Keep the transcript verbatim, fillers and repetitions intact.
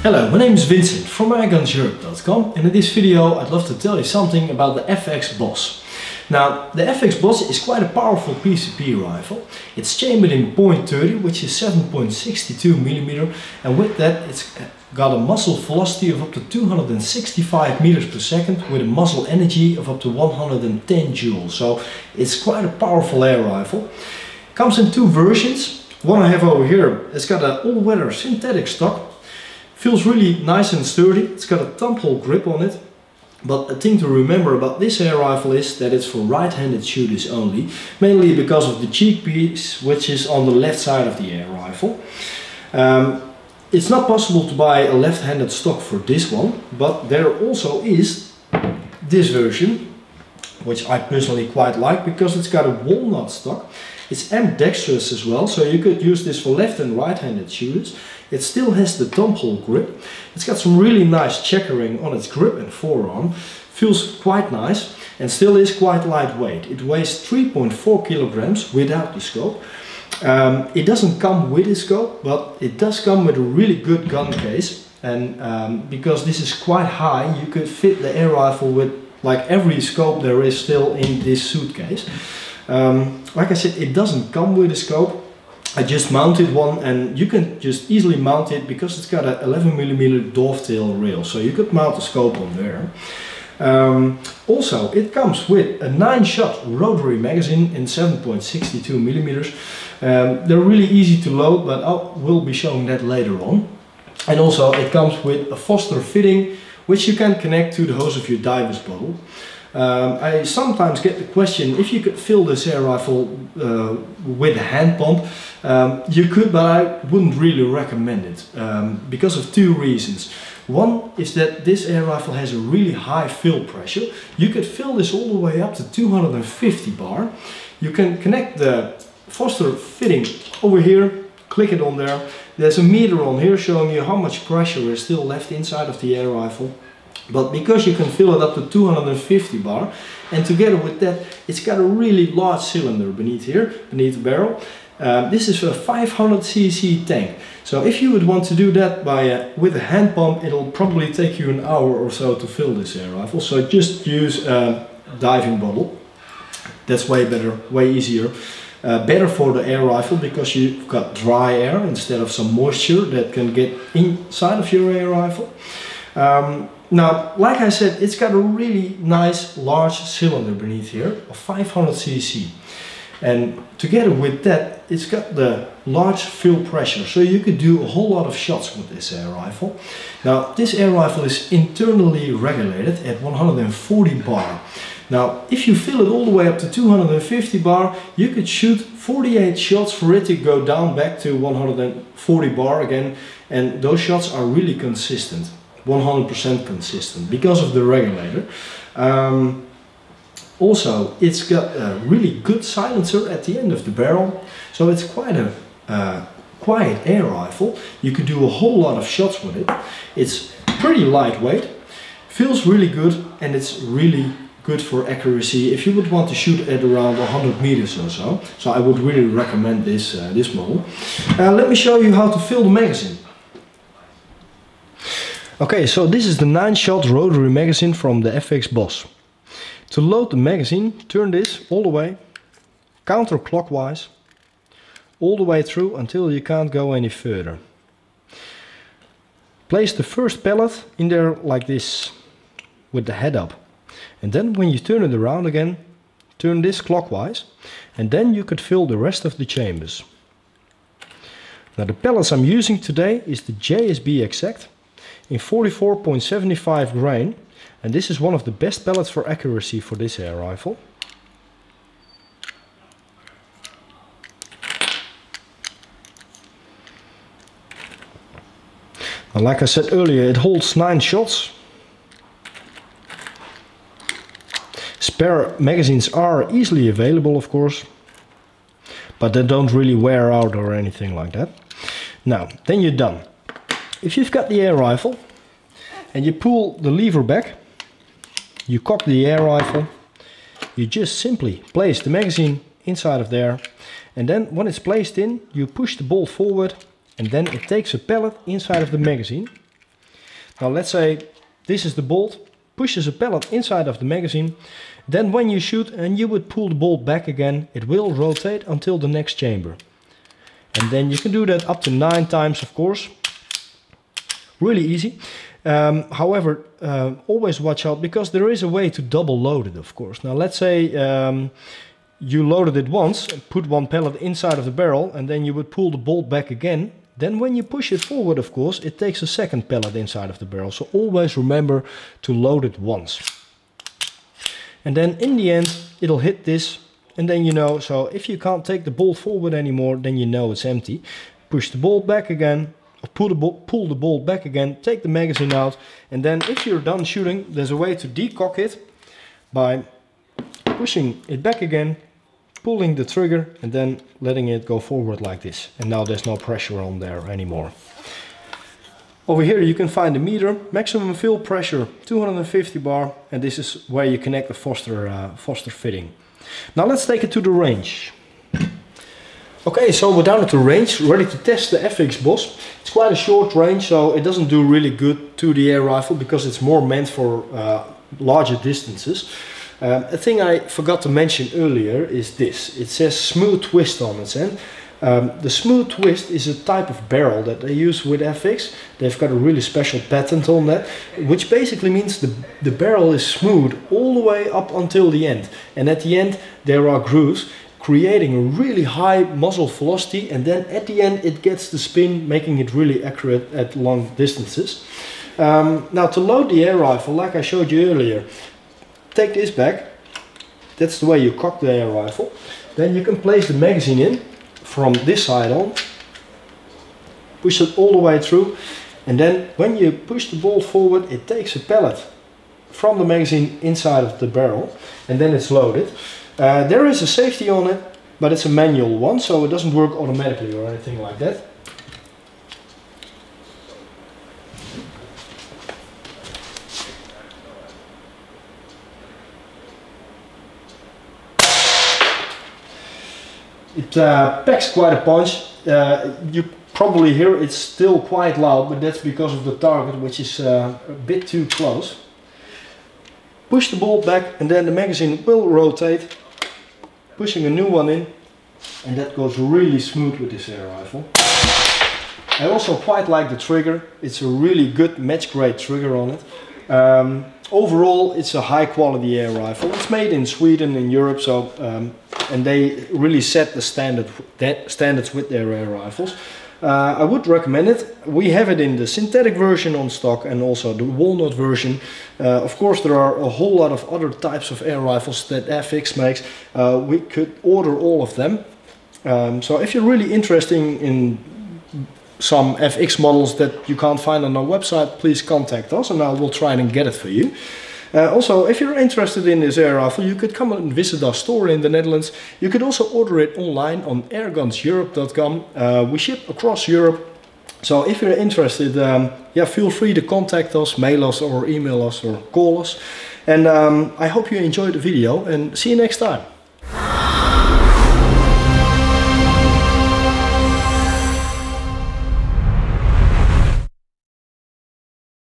Hello, my name is Vincent from my guns europe dot com, and in this video I'd love to tell you something about the F X Boss. Now, the F X Boss is quite a powerful P C P rifle. It's chambered in point thirty, which is seven point six two millimeter, and with that it's got a muzzle velocity of up to two hundred sixty-five meters per second with a muzzle energy of up to one hundred ten joules. So it's quite a powerful air rifle. Comes in two versions. One I have over here, it's got an all-weather synthetic stock. Feels really nice and sturdy. It's got a thumb hole grip on it. But a thing to remember about this air rifle is that it's for right-handed shooters only, mainly because of the cheek piece, which is on the left side of the air rifle. Um, it's not possible to buy a left-handed stock for this one, but there also is this version, which I personally quite like because it's got a walnut stock. It's ambidextrous as well, so you could use this for left and right-handed shooters. It still has the thumb hole grip. It's got some really nice checkering on its grip and forearm. Feels quite nice and still is quite lightweight. It weighs three point four kilograms without the scope. Um, it doesn't come with a scope, but it does come with a really good gun case. And um, because this is quite high, you could fit the air rifle with like every scope there is still in this suitcase. Um, like I said, it doesn't come with a scope. I just mounted one, and you can just easily mount it because it's got a eleven millimeter dovetail rail, so you could mount a scope on there. Um, also, it comes with a nine shot rotary magazine in seven point six two millimeters. Um, they're really easy to load, but I will be showing that later on. And also it comes with a Foster fitting, which you can connect to the hose of your diver's bottle. Um, I sometimes get the question if you could fill this air rifle uh, with a hand pump. Um, you could, but I wouldn't really recommend it um, because of two reasons. One is that this air rifle has a really high fill pressure. You could fill this all the way up to two hundred fifty bar. You can connect the Foster fitting over here, click it on there. There's a meter on here showing you how much pressure is still left inside of the air rifle. But because you can fill it up to two hundred fifty bar, and together with that it's got a really large cylinder beneath here, beneath the barrel. Uh, this is a five hundred c c tank. So if you would want to do that by a, with a hand pump, it'll probably take you an hour or so to fill this air rifle. So just use a diving bottle. That's way better, way easier. Uh, better for the air rifle because you've got dry air instead of some moisture that can get inside of your air rifle. Um, Now, like I said, it's got a really nice large cylinder beneath here of five hundred c c. And together with that, it's got the large fill pressure, so you could do a whole lot of shots with this air rifle. Now, this air rifle is internally regulated at one hundred forty bar. Now, if you fill it all the way up to two hundred fifty bar, you could shoot forty-eight shots for it to go down back to one hundred forty bar again, and those shots are really consistent. one hundred percent consistent because of the regulator. Um, also, it's got a really good silencer at the end of the barrel, so it's quite a uh, quiet air rifle. You could do a whole lot of shots with it. It's pretty lightweight, feels really good, and it's really good for accuracy if you would want to shoot at around one hundred meters or so. So I would really recommend this, uh, this model. Uh, let me show you how to fill the magazine. Okay, so this is the nine shot rotary magazine from the F X Boss. To load the magazine, turn this all the way, counterclockwise, all the way through until you can't go any further. Place the first pellet in there like this, with the head up. And then when you turn it around again, turn this clockwise, and then you could fill the rest of the chambers. Now the pellets I'm using today is the J S B Exact in forty-four point seven five grain, and this is one of the best pellets for accuracy for this air rifle. And like I said earlier, it holds nine shots. Spare magazines are easily available, of course, but they don't really wear out or anything like that. Now, then you're done. If you've got the air rifle and you pull the lever back, you cock the air rifle, you just simply place the magazine inside of there, and then when it's placed in, you push the bolt forward, and then it takes a pellet inside of the magazine, Now let's say this is the bolt, pushes a pellet inside of the magazine. Then when you shoot and you would pull the bolt back again, it will rotate until the next chamber. And then you can do that up to nine times, of course. Really easy. Um, however, uh, always watch out, because there is a way to double load it, of course. Now let's say um, you loaded it once, put one pellet inside of the barrel, and then you would pull the bolt back again. Then when you push it forward, of course, it takes a second pellet inside of the barrel. So always remember to load it once. And then in the end, it'll hit this. And then you know, so if you can't take the bolt forward anymore, then you know it's empty. Push the bolt back again, or pull the, bolt, pull the bolt back again, take the magazine out. And then if you're done shooting, there's a way to decock it by pushing it back again, pulling the trigger, and then letting it go forward like this. And now there's no pressure on there anymore. Over here you can find the meter, maximum fill pressure two hundred fifty bar, and this is where you connect the Foster, uh, Foster fitting. Now let's take it to the range. Okay, so we're down at the range, ready to test the F X Boss. It's quite a short range, so it doesn't do really good to the air rifle, because it's more meant for uh, larger distances. Um, a thing I forgot to mention earlier is this. It says smooth twist on its end. Um, the smooth twist is a type of barrel that they use with F X. They've got a really special patent on that, which basically means the, the barrel is smooth all the way up until the end. And at the end there are grooves, creating a really high muzzle velocity, and then at the end it gets the spin, making it really accurate at long distances. Um, now to load the air rifle, like I showed you earlier, take this back. That's the way you cock the air rifle. Then you can place the magazine in from this side on, push it all the way through, and then when you push the bolt forward, it takes a pellet from the magazine inside of the barrel, and then it's loaded. Uh, there is a safety on it, but it's a manual one, so it doesn't work automatically or anything like that. It uh, packs quite a punch. Uh, you probably hear it's still quite loud, but that's because of the target, which is uh, a bit too close. Push the bolt back, and then the magazine will rotate, pushing a new one in, and that goes really smooth with this air rifle. I also quite like the trigger. It's a really good match grade trigger on it. Um, overall, it's a high quality air rifle. It's made in Sweden, in Europe, so um, and they really set the standard that standards with their air rifles. Uh, I would recommend it. We have it in the synthetic version on stock, and also the walnut version. Uh, of course, there are a whole lot of other types of air rifles that F X makes. Uh, we could order all of them. Um, so if you're really interested in some F X models that you can't find on our website, please contact us and I will try and get it for you. Uh, also, if you're interested in this air rifle, you could come and visit our store in the Netherlands. You could also order it online on airguns europe dot com. Uh, we ship across Europe. So if you're interested, um, yeah, feel free to contact us, mail us or email us or call us. And um, I hope you enjoyed the video, and see you next time.